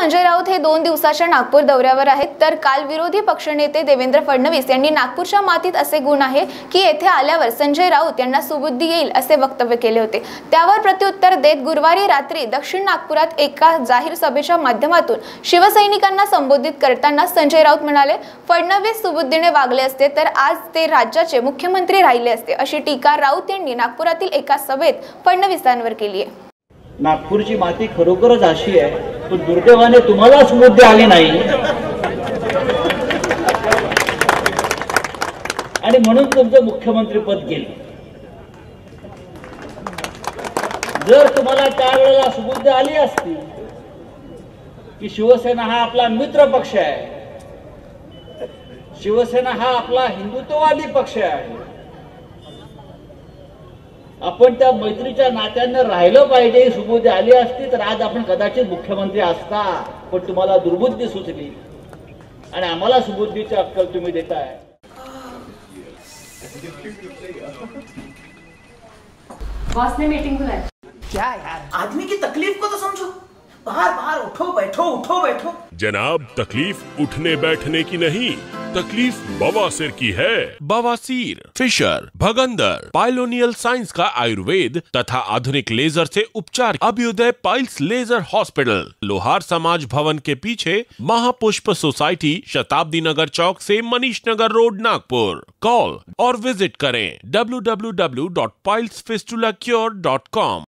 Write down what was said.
संजय राऊत हे 2 दिवसाच्या नागपूर दौऱ्यावर आहेत। तर काल विरोधी पक्षनेते देवेंद्र फडणवीस यांनी नागपूरच्या मातीत असे गुण आहे की येथे आल्यावर संजय राऊत यांना सुबुद्धी येईल असे वक्तव्य केले होते। त्यावर प्रत्युत्तर देत गुरुवारी रात्री दक्षिण नागपुरात एका जाहीर सभेच्या माध्यमातून शिवसैनिकांना संबोधित करताना संजय राऊत म्हणाले, फडणवीस सुबुद्धीने वागले असते तर आज ते राज्याचे मुख्यमंत्री राहिले असते, अशी टीका राऊत यांनी नागपुरातील एका सभेत फडणवीसांवर केली आहे। नागपूरची माती खरोखरच अशी आहे, पण दुर्दैवाने तुम्हाला सुबुद्धी आली नाही आणि म्हणून तुमचं मुख्यमंत्री पद गेले। जर तुम्हाला त्यावेळेला सुबुद्धी आली असती की शिवसेना हा आपला मित्र पक्ष आहे, शिवसेना हा आपला हिंदुत्ववादी पक्ष आहे, आपण त्या मैत्रीच्या नात्याने राहिलं पाहिजे, सुबुद्धी आली असती तर आज आपण कदाचित मुख्यमंत्री असता। पण तुम्हाला दुर्बुद्धी सुचली आणि आम्हाला सुबुद्धीची अक्कल तुम्ही देताय। बॉस ने मीटिंग बुलाई। क्या यार, आदमी की तकलीफ को तो समझो। बाहर बाहर उठो बैठो उठो बैठो। जनाब, तकलीफ उठने बैठने की नहीं, तकलीफ बवासीर की है। बवासीर, फिशर, भगंदर, पाइलोनियल साइंस का आयुर्वेद तथा आधुनिक लेजर से उपचार। अभ्युदय पाइल्स लेजर हॉस्पिटल, लोहार समाज भवन के पीछे, महापुष्प सोसाइटी, शताब्दी नगर चौक से मनीष नगर रोड, नागपुर। कॉल और विजिट करें www.pilesfistulacure.com।